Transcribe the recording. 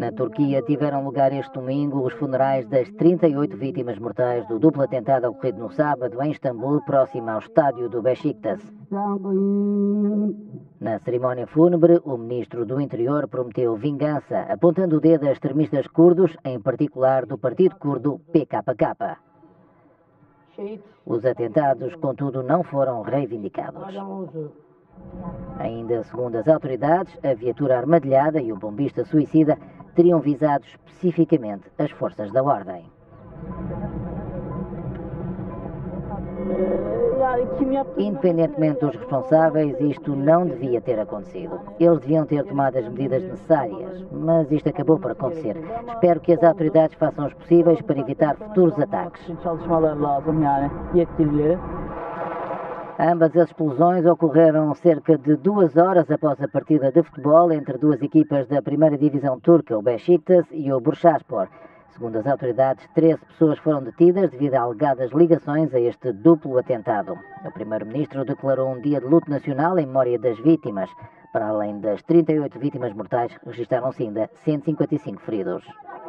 Na Turquia tiveram lugar este domingo os funerais das 38 vítimas mortais do duplo atentado ocorrido no sábado em Istambul, próximo ao estádio do Beşiktaş. Na cerimónia fúnebre, o ministro do Interior prometeu vingança, apontando o dedo a extremistas curdos, em particular do partido curdo PKK. Os atentados, contudo, não foram reivindicados. Ainda segundo as autoridades, a viatura armadilhada e o bombista suicida teriam visado especificamente as forças da ordem. Independentemente dos responsáveis, isto não devia ter acontecido. Eles deviam ter tomado as medidas necessárias, mas isto acabou por acontecer. Espero que as autoridades façam os possíveis para evitar futuros ataques. Ambas as explosões ocorreram cerca de 2 horas após a partida de futebol entre duas equipas da primeira divisão turca, o Beşiktaş e o Bursaspor. Segundo as autoridades, 13 pessoas foram detidas devido a alegadas ligações a este duplo atentado. O primeiro-ministro declarou um dia de luto nacional em memória das vítimas. Para além das 38 vítimas mortais, registaram-se ainda 155 feridos.